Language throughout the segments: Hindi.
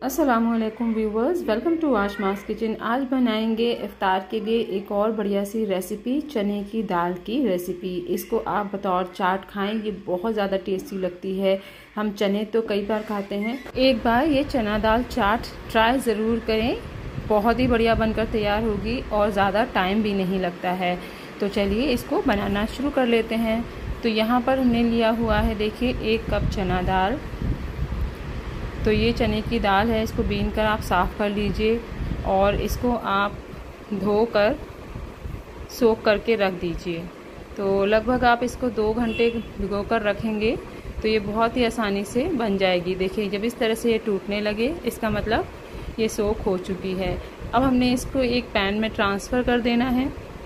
अस्सलामुअलैकुम व्यूवर्स, वेलकम टू आशमास किचन। आज बनाएंगे इफ्तार के लिए एक और बढ़िया सी रेसिपी, चने की दाल की रेसिपी। इसको आप बतौर चाट खाएं, ये बहुत ज़्यादा टेस्टी लगती है। हम चने तो कई बार खाते हैं, एक बार ये चना दाल चाट ट्राई ज़रूर करें। बहुत ही बढ़िया बनकर तैयार होगी और ज़्यादा टाइम भी नहीं लगता है। तो चलिए इसको बनाना शुरू कर लेते हैं। तो यहाँ पर हमने लिया हुआ है, देखिए 1 कप चना दाल। तो ये चने की दाल है, इसको बीन कर आप साफ़ कर लीजिए और इसको आप धोकर सोख करके रख दीजिए। तो लगभग आप इसको 2 घंटे भिगो कर रखेंगे तो ये बहुत ही आसानी से बन जाएगी। देखिए जब इस तरह से ये टूटने लगे, इसका मतलब ये सोख हो चुकी है। अब हमने इसको एक पैन में ट्रांसफ़र कर देना है।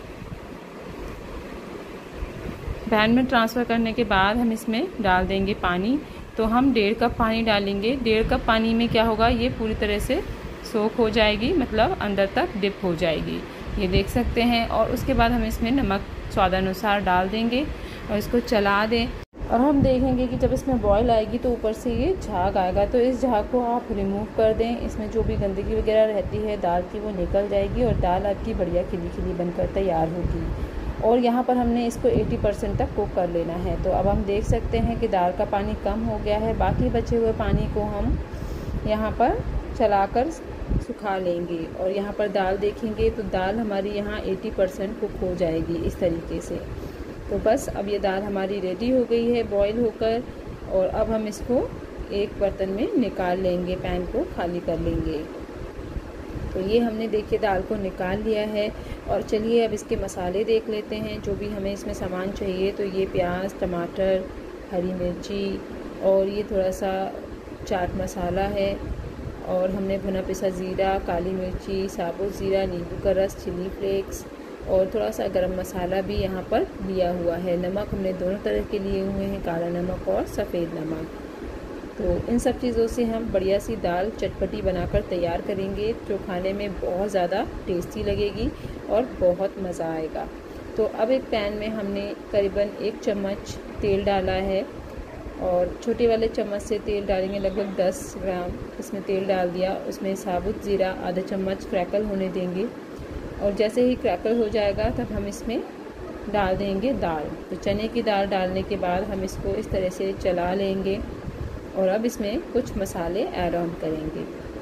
पैन में ट्रांसफ़र करने के बाद हम इसमें डाल देंगे पानी। तो हम 1.5 कप पानी डालेंगे। 1.5 कप पानी में क्या होगा, ये पूरी तरह से सोख हो जाएगी, मतलब अंदर तक डिप हो जाएगी, ये देख सकते हैं। और उसके बाद हम इसमें नमक स्वादानुसार डाल देंगे और इसको चला दें। और हम देखेंगे कि जब इसमें बॉयल आएगी तो ऊपर से ये झाग आएगा, तो इस झाग को आप रिमूव कर दें। इसमें जो भी गंदगी वगैरह रहती है दाल की, वो निकल जाएगी और दाल आपकी बढ़िया खिली खिली बनकर तैयार होगी। और यहाँ पर हमने इसको 80% तक कुक कर लेना है। तो अब हम देख सकते हैं कि दाल का पानी कम हो गया है। बाकी बचे हुए पानी को हम यहाँ पर चलाकर सुखा लेंगे। और यहाँ पर दाल देखेंगे तो दाल हमारी यहाँ 80% कुक हो जाएगी इस तरीके से। तो बस अब ये दाल हमारी रेडी हो गई है बॉईल होकर। और अब हम इसको एक बर्तन में निकाल लेंगे, पैन को खाली कर लेंगे। तो ये हमने देखिए दाल को निकाल लिया है। और चलिए अब इसके मसाले देख लेते हैं, जो भी हमें इसमें सामान चाहिए। तो ये प्याज, टमाटर, हरी मिर्ची और ये थोड़ा सा चाट मसाला है। और हमने भुना पिसा ज़ीरा, काली मिर्ची, साबुत ज़ीरा, नींबू का रस, चिली फ्लेक्स और थोड़ा सा गरम मसाला भी यहाँ पर लिया हुआ है। नमक हमने दोनों तरह के लिए हुए हैं, काला नमक और सफ़ेद नमक। तो इन सब चीज़ों से हम बढ़िया सी दाल चटपटी बनाकर तैयार करेंगे, जो खाने में बहुत ज़्यादा टेस्टी लगेगी और बहुत मज़ा आएगा। तो अब एक पैन में हमने करीबन 1 चम्मच तेल डाला है और छोटे वाले चम्मच से तेल डालेंगे, लगभग 10 ग्राम इसमें तेल डाल दिया। उसमें साबुत ज़ीरा आधा चम्मच क्रैकल होने देंगे। और जैसे ही क्रैकल हो जाएगा तब हम इसमें डाल देंगे दाल। तो चने की दाल डालने के बाद हम इसको इस तरह से चला लेंगे। और अब इसमें कुछ मसाले ऐड ऑन करेंगे।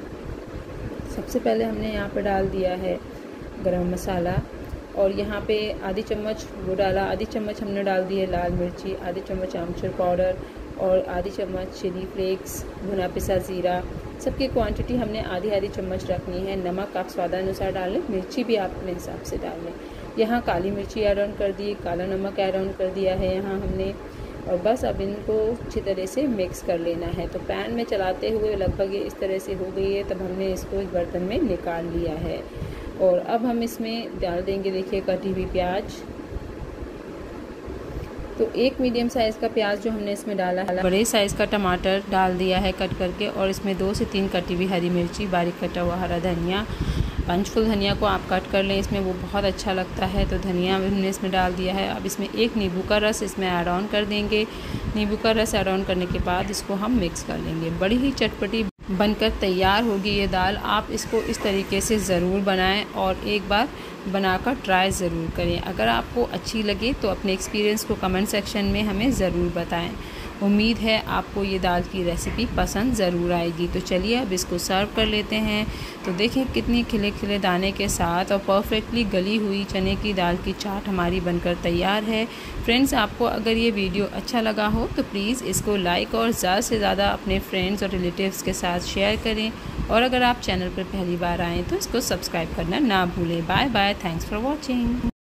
सबसे पहले हमने यहाँ पर डाल दिया है गरम मसाला। और यहाँ पे आधी चम्मच वो डाला, आधी चम्मच हमने डाल दी है लाल मिर्ची, आधी चम्मच आमचूर पाउडर और आधी चम्मच चिली फ्लेक्स, भुना पिसा ज़ीरा। सबकी क्वांटिटी हमने आधी आधी चम्मच रखनी है। नमक आप स्वादानुसार डालें, मिर्ची भी आप अपने हिसाब से डाल लें। यहाँ काली मिर्ची ऐड ऑन कर दी, काला नमक ऐड ऑन कर दिया है यहाँ हमने। और बस अब इनको अच्छी तरह से मिक्स कर लेना है। तो पैन में चलाते हुए लगभग ये इस तरह से हो गई है, तब हमने इसको एक बर्तन में निकाल लिया है। और अब हम इसमें डाल देंगे, देखिए कटी हुई प्याज। तो 1 मीडियम साइज़ का प्याज जो हमने इसमें डाला है, बड़े साइज़ का टमाटर डाल दिया है कट करके। और इसमें 2 से 3 कटी हुई हरी मिर्ची, बारीक कटा हुआ हरा धनिया, पंचफुल धनिया को आप कट कर लें, इसमें वो बहुत अच्छा लगता है। तो धनिया हमने इसमें डाल दिया है। अब इसमें 1 नींबू का रस इसमें ऐड ऑन कर देंगे। नींबू का रस ऐड ऑन करने के बाद इसको हम मिक्स कर लेंगे। बड़ी ही चटपटी बनकर तैयार होगी ये दाल। आप इसको इस तरीके से ज़रूर बनाएं और एक बार बनाकर ट्राई ज़रूर करें। अगर आपको अच्छी लगे तो अपने एक्सपीरियंस को कमेंट सेक्शन में हमें ज़रूर बताएं। उम्मीद है आपको ये दाल की रेसिपी पसंद ज़रूर आएगी। तो चलिए अब इसको सर्व कर लेते हैं। तो देखें कितनी खिले खिले दाने के साथ और परफेक्टली गली हुई चने की दाल की चाट हमारी बनकर तैयार है। फ्रेंड्स, आपको अगर ये वीडियो अच्छा लगा हो तो प्लीज़ इसको लाइक और ज़्यादा से ज़्यादा अपने फ्रेंड्स और रिलेटिव्स के साथ शेयर करें। और अगर आप चैनल पर पहली बार आएँ तो इसको सब्सक्राइब करना ना भूलें। Bye bye, thanks for watching.